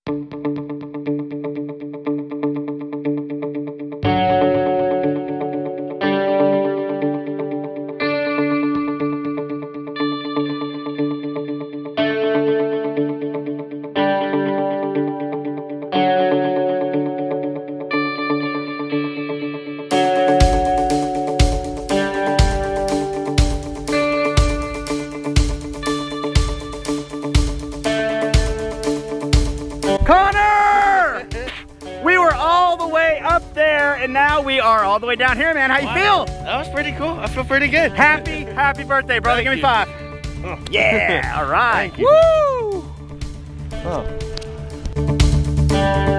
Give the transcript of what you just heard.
Connor! We were all the way up there and now we are all the way down here, man. How you feel? That was pretty cool. I feel pretty good. Happy birthday, brother. Give me 5. Oh. Yeah, all right. Thank you. Woo! Oh.